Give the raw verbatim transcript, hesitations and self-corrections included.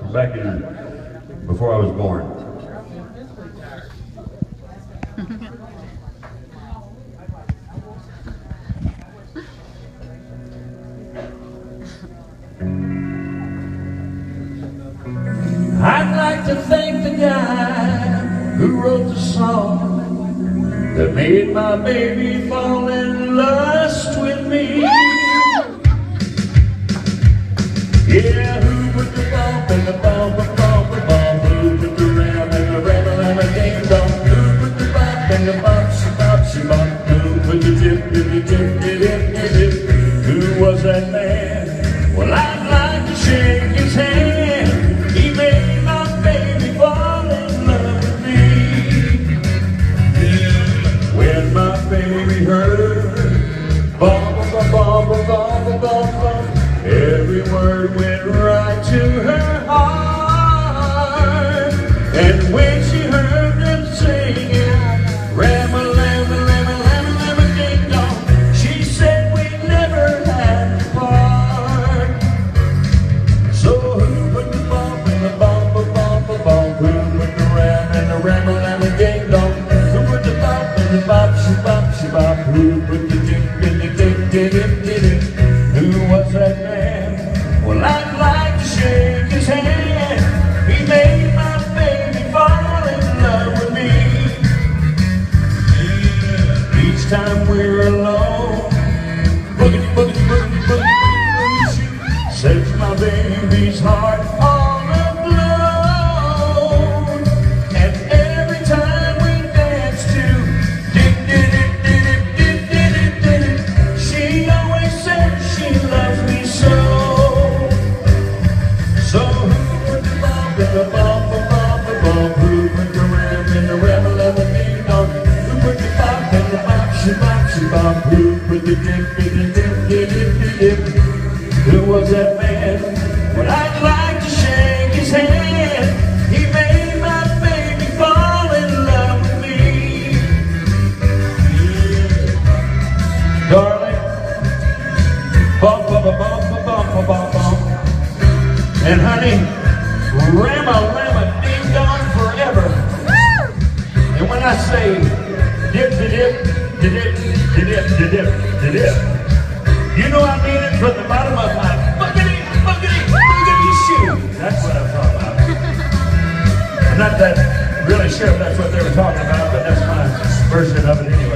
back in, before I was born. I'd like to thank the guy who wrote the song that made my baby fall in lust with me. Yeah, who put the bump and the bump, the bump, the bump, who put the ram and the ram and the ding dong, who put the bump and the bump, she bump, she bump, who put the dip, dip, dip, dip, dip, dip, dip, who was that man? Well, I'd like to shake his hand. He made my baby fall in love with me. When my baby heard bump, bump, bump, bump, bump, bump, bump, every word went right to her heart. And when she heard them singing ram-a-lam-a-lam-a-lam-a-lam-a-ding-dong, she said we never had to part. So who put the bump and the bump, a bump, a bump, who put the ram and the ram-a-lam-a-ding-dong, who put the bump and the bop, she bop, she bop, who put the dip, dip, dip, dip, dip, dip, dip, who was that man? Well, I'd like to shake his hand. He made my baby fall in love with me. Each time we're alone, boogity, boogity, boogity, boogity, boogity, she sets my baby's heart on a glow. And every time we dance to dip, dip, dip, dip, dip, dip, dip, dip, she always says she loves me so. So who put the bump and the bump, the bump, the bump, who put the ram and the ram-a-lam-a-ding-dong, who put the bump and the bop, she bop, she bop, who put the dip, dip, dip, dip, dip, dip, dip, who was that man? Well, I'd like to shake his hand. He made my baby fall in love with me. Darling, bump, bump, bump, bump, bump, bump, bump. And honey, ram-a-lam-a-ding-dong forever. And when I say dip, dip, dip, dip, dip, dip, dip, dip, you know I mean it from the bottom of my buggity, buggity, buggity shoe. That's what I'm talking about. I'm not that really sure if that's what they were talking about, but that's my version of it anyway.